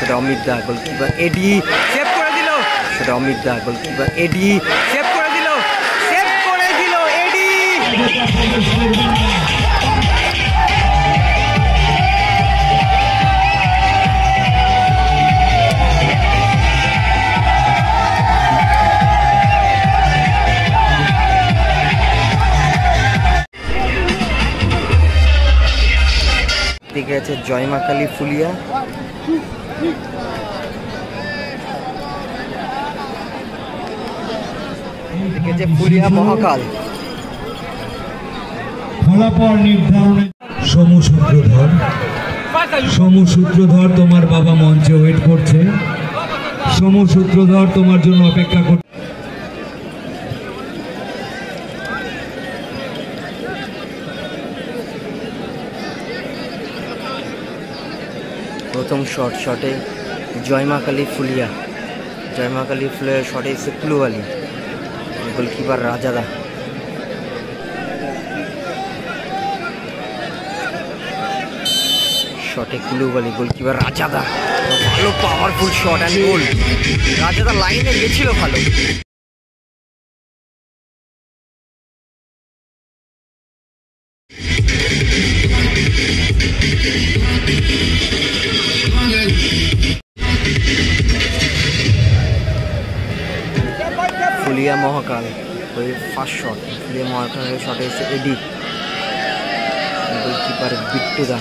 সেটা অমিত দা, গোলকিপার এডি সেভ করে দিল, সেটা অমিত দা, গোলকিপার এডি সেভ করে দিল, সেভ করে দিল এডি। দিকে আছে জয়মা কালী ফুলিয়া, দিকে আছে ফুলিয়া মহাকাল। ফলাফল নির্ধারণে সমু সূত্রধর তোমার বাবা মঞ্চে ওয়েট করছে। সমু সূত্রধর তোমার জন্য অপেক্ষা করছে। প্রথম শটে জয়মা কালী ফুলিয়া, জয়মা কালী ফুলিয়ার শটে এসে কুলুবালি, গোলকিপার রাজাদা। শটে কুলুবালি, গোলকিপার রাজাদা, ভালো পাওয়ারফুল শট অ্যান্ড গোল। রাজাদা লাইনে গেছিল ভালো। ফুলিয়া মহাকাল ফার্স্ট শট, ফুলিয়া মহাকালের শটে এসে এডি, গোলকিপার বিট্টুদা।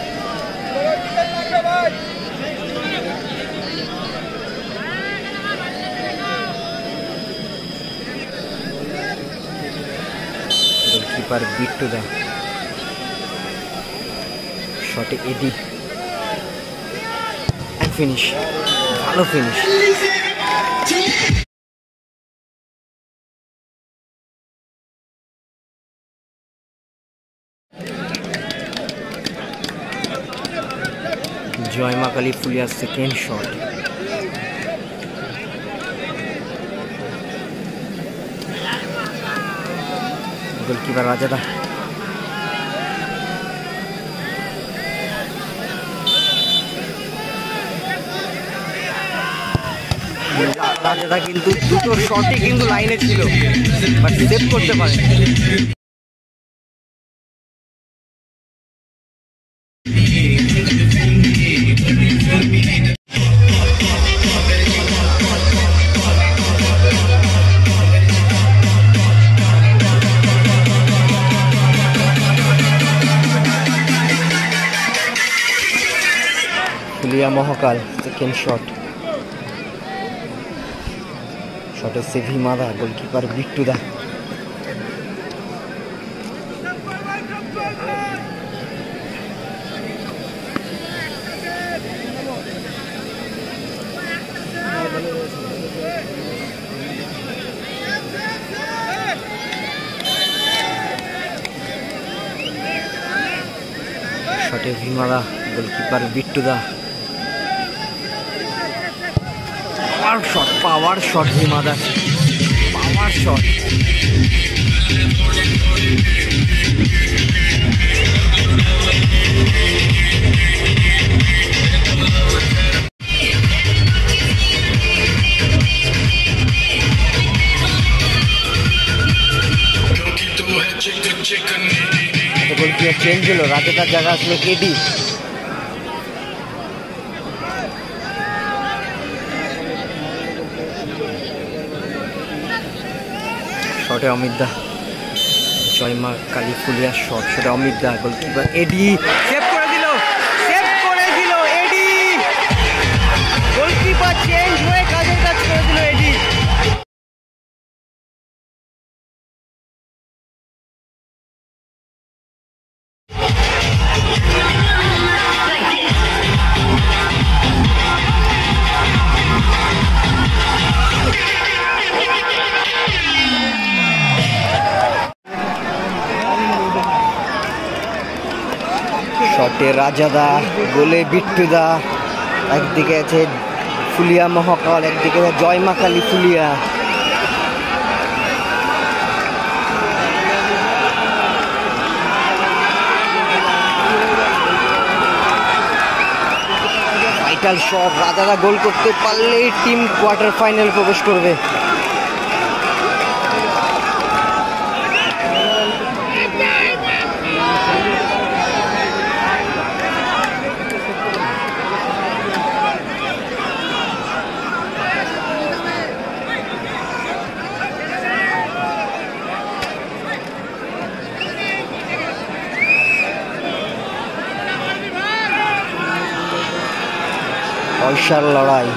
গোলকিপার বিট্টুদা, শটে এডি, ফিনিশ, ভালো ফিনিশ। জয়মা কালী ফুলিয়ার সেকেন্ড শট, গোলকিপার রাজাদা। রাজাদা কিন্তু দুটো শটই কিন্তু লাইনে ছিল, বাট সেভ করতে পারে। ফুলিয়া মহাকাল সেকেন্ড শট, শটে সে ভীমাদা, গোলকিপার বিট্টুদা। শটে ভীমাদা, গোলকিপার বিট্টুদা। পাওয়ার শট ভীমাদা, পাওয়ার শট। গোলকিপার চেঞ্জ হলো, রাজাদার জায়গা আসলো কেডি। শটে অমিত দা, জয়মা কালী ফুলিয়ার শট, সেটা অমিত দা, গোলকিপার এডি সেভ করে দিল, সেভ করে দিল এডি। গোলকিপার চেঞ্জ হয়ে কাজের কাজ করে দিল এডি। শটে রাজাদা, গোলে বিট্টুদা। একদিকে আছে ফুলিয়া মহাকাল, একদিকে জয়মা কালী ফুলিয়া। ভাইটাল শট, রাজাদা গোল করতে পারলেই টিম কোয়ার্টার ফাইনাল প্রবেশ করবে। পয়সার লড়াই,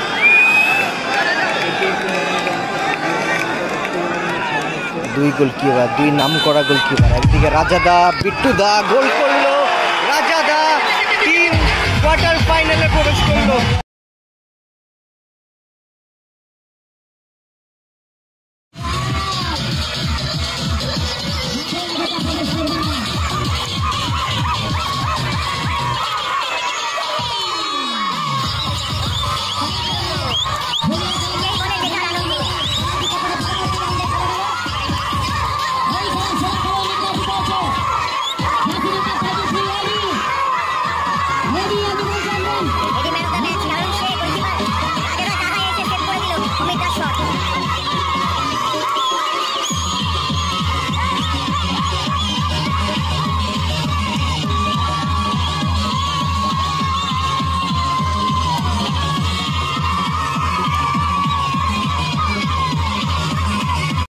দুই গোলকিপার, দুই নাম করা গোলকিপার। একদিকে রাজাদা, বিট্টুদা গোল করলো, রাজাদা টিম কোয়ার্টার ফাইনালে প্রবেশ করলো।